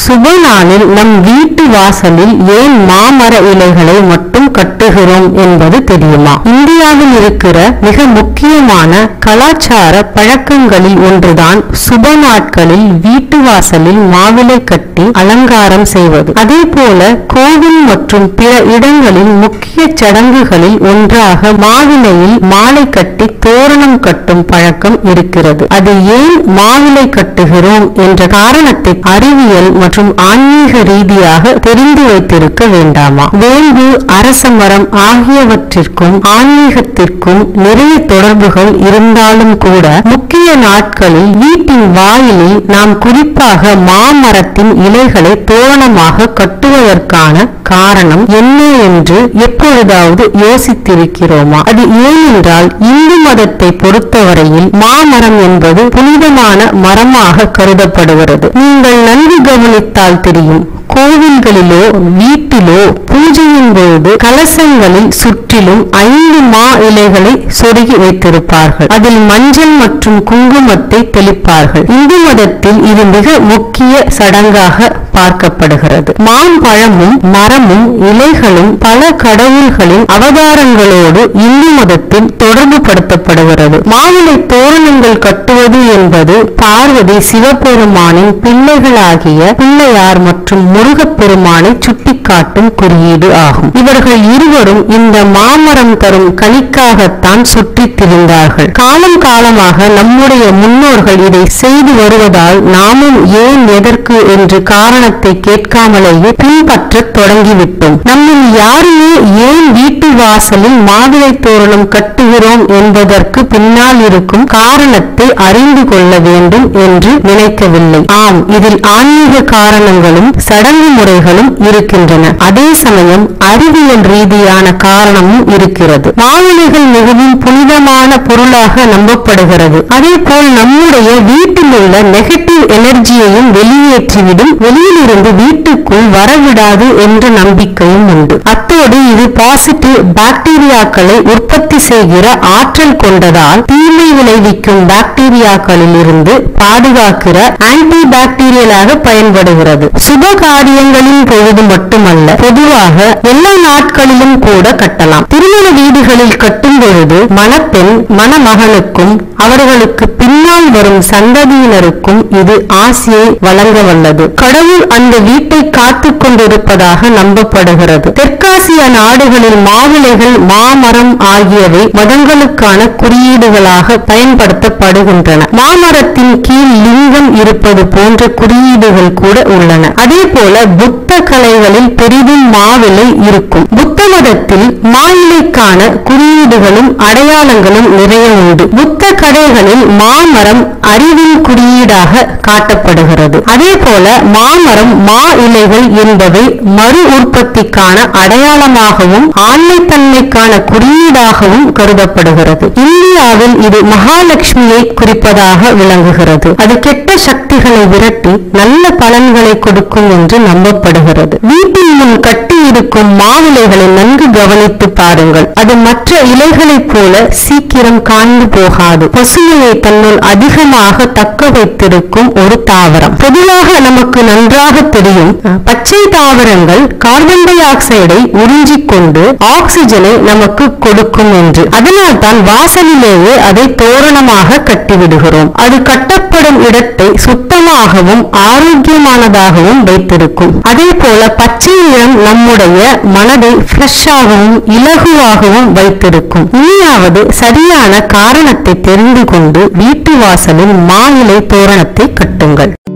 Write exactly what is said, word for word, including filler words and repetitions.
சுப நாளில் நம் வீட்டு வாசலில் ஏன் மாமர இலைகளை மட்டும் கட்டுகிறோம் என்பது தெரியுமா? இந்தியாவில் இருக்கிற மிக முக்கியமான கலாச்சார பழக்கங்களில் ஒன்றுதான் சுப நாட்களில் வீட்டு வாசலில் மாவிலை கட்டி அலங்காரம் செய்வது. அதே போல கோவில் மற்றும் பிற இடங்களில் முக்கிய சடங்குகளில் ஒன்றாக மாவிலையில் மாலை கட்டி தோரணம் கட்டும் பழக்கம் இருக்கிறது. அது ஏன் மாவிலை கட்டுகிறோம் என்ற காரணத்தை அறிவியல் மற்றும் ஆன்மீக ரீதியாக தெரிந்து வைத்திருக்க வேண்டாமா? வேம்பு, அரச மரம் ஆகியவற்றிற்கும் ஆன்மீகத்திற்கும் நிறைய தொடர்புகள் இருந்தாலும் கூட முக்கிய நாட்களில் வீட்டின் வாயிலில் நாம் குறிப்பாக மாமரத்தின் இலைகளை தோரணமாக கட்டுவதற்கான காரணம் என்ன என்று எப்பொழுதாவது யோசித்திருக்கிறோமா? அது ஏனென்றால் இந்து மதத்தை பொறுத்தவரையில் மாமரம் என்பது புனிதமான மரமாக கருதப்படுகிறது. நீங்கள் நன்கு கவனித்தால் தெரியும், கோவில்களிலோ வீட்டிலோ பூஜையின் போது கலசங்களில் சுற்றிலும் ஐந்து மா இலைகளை சொருகி வைத்திருப்பார்கள். அதில் மஞ்சள் மற்றும் குங்குமத்தை தெளிப்பார்கள். இந்து மதத்தில் இது மிக முக்கிய சடங்காக பார்க்கப்படுகிறது. மாம்பழமும் மரமும் இலைகளும் பல கடவுள்களின் அவதாரங்களோடு இந்து மதத்தில் தொடர்பு படுத்தப்படுகிறது. மாவிலை தோரணங்கள் கட்டுவது என்பது பார்வதி சிவபெருமானின் பிள்ளைகளாகிய பிள்ளையார் மற்றும் முருகப்பெருமானை சுட்டிக்காட்டும் குறியீடு ஆகும். இவர்கள் இருவரும் இந்த மாமரம் தரும் கனிக்காகத்தான் சுற்றித் திரிந்தார்கள். காலம் காலமாக நம்முடைய முன்னோர்கள் இதை செய்து வருவதால் நாமும் ஏன், எதற்கு என்று காரணத்தை கேட்காமலேயே பின்பற்ற தொடங்கிவிட்டோம். நம்மில் யாருமே ஏன் வீட்டு வாசலில் மாவிலை தோரணம் கட்டுகிறோம் என்பதற்கு பின்னால் இருக்கும் காரணத்தை அறிந்து கொள்ள வேண்டும் என்று நினைக்கவில்லை. ஆம், இதில் ஆன்மீக காரணங்களும் சடங்கு முறைகளும் இருக்கின்றன. அதே சமயம் அறிவியல் ரீதியான காரணமும் இருக்கிறது. மாவிலைகள் மிகவும் புனிதமான பொருளாக நம்பப்படுகிறது. அதே போல் நம்முடைய வீட்டில் உள்ள நெகட்டிவ் எனர்ஜியையும் வெளியேற்றிவிடும், வெளியிலிருந்து வீட்டுக்குள் வரவிடாது என்ற நம்பிக்கையும் உண்டு. அத்தோடு இது பாசிட்டிவ் பாக்டீரியாக்களை உற்பத்தி செய்கிற ஆற்றல் கொண்டதால் தீமை விளைவிக்கும் பாக்டீரியாக்களில் இருந்து பாதுகாக்கிற ஆன்டி பாக்டீரியலாக பயன்படுகிறது. சுப காரியங்களின் பொழுது மட்டுமல்ல, பொதுவாக எல்லா நாட்களிலும் கூட கட்டலாம். திருமண வீடுகளில் கட்டும் பொழுது மணப்பெண் மணமகனுக்கும் அவர்களுக்கு பின்னால் வரும் சந்ததியினருக்கும் இது ஆசையை வழங்க வல்லது. கடவுள் அந்த வீட்டை காத்து கொண்டிருப்பதாக நம்பப்படுகிறது. தெற்காசிய நாடுகளில் மாவிலைகள், மாமரம் ஆகியவை மதங்களுக்கான குறியீடுகளாக பயன்படுத்தப்படுகின்றன. மாமரத்தின் கீழ் லிங்கம் இருப்பது போன்ற குறியீடுகள் கூட உள்ளன. அதே போல புத்த கலைகளில் பெரிதும் மாவிலை இருக்கும். புத்த மதத்தில் மாவிலைக்கான குறியீடுகளும் அடையாளங்களும் நிறைய உண்டு. புத்த கதைகளில் மாமரம் அறிவின் குறியீடாக காட்டப்படுகிறது. அதே போல மாமரம், மா இலைகள் என்பவை மறு உற்பத்திக்கான அடையாளமாகவும் ஆண்மைத்தன்மைக்கான குறியீடாகவும் கருதப்படுகிறது. இந்தியாவில் இது மகாலட்சுமியை குறிப்பதாக விளங்குகிறது. அது கெட்ட சக்திகளை விரட்டி நல்ல பலன்களை கொடுக்கும் என்று நம்பப்படுகிறது. வீட்டின் முன் கட்டி இருக்கும் மாவிலைகளை நன்கு கவனித்து பாருங்கள். அது மற்ற இலைகளைப் போல சீக்கிரம் காய்ந்து போகாது. பசுமையை தன்னுள் அதிகமாக தக்க வைத்திருக்கும் ஒரு தாவரம். பொதுவாக நமக்கு நன்றாக தெரியும், பச்சை தாவரங்கள் கார்பன் டை ஆக்சைடை உறிஞ்சிக் கொண்டு ஆக்சிஜனை நமக்கு கொடுக்கும் என்று. அதனால் தான் வாசலிலேயே அதை தோரணமாக கட்டிவிடுகிறோம். அது கட்டப்படும் இடத்தை சுத்தமாகவும் ஆரோக்கியமானதாகவும் வைத்திருக்கும். அதே போல பச்சை நிறம் நம்முடைய மனதை ஃப்ரெஷ்ஷாகவும் இலகுவாகவும் வைத்திருக்கும். இனியாவது சரியான காரணத்தை தெரிந்து கொண்டு வீட்டு வாசலில் மாவிலை தோரணத்தை கட்டுங்கள்.